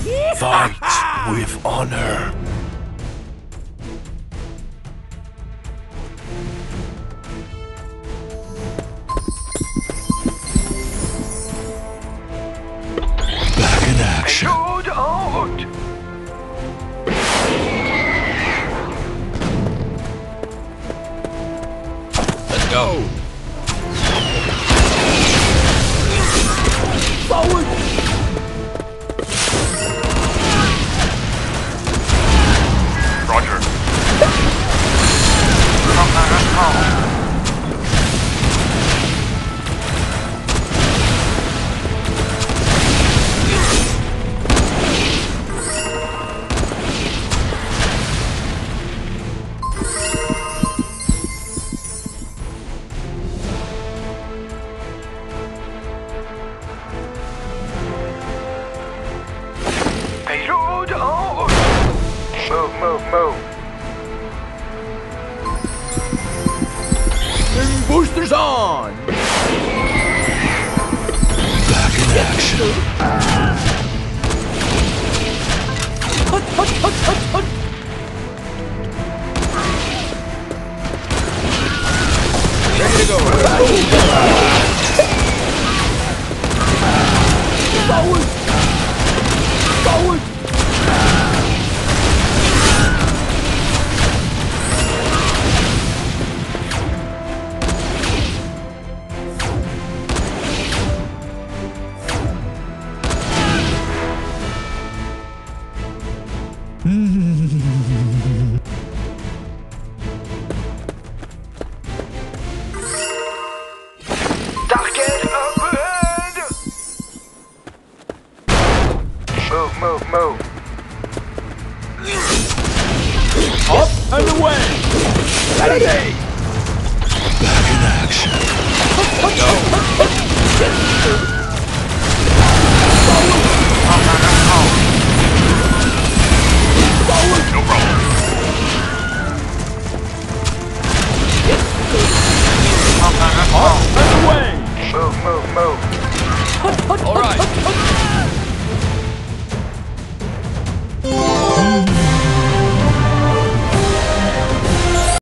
Fight with honor. Back in action. Load out! Let's go. Forward! Roger. Payload out! Move, move, move. Boosters on! Back in action. Hut, hut, hut, hut, hut. Ready to go. Forward! Forward! Target up ahead! Move, move, move. Up and away! Ready! Back in action. No problem. Up and away! Move, move, move. Hut, hut, All hut, right. hut, hut.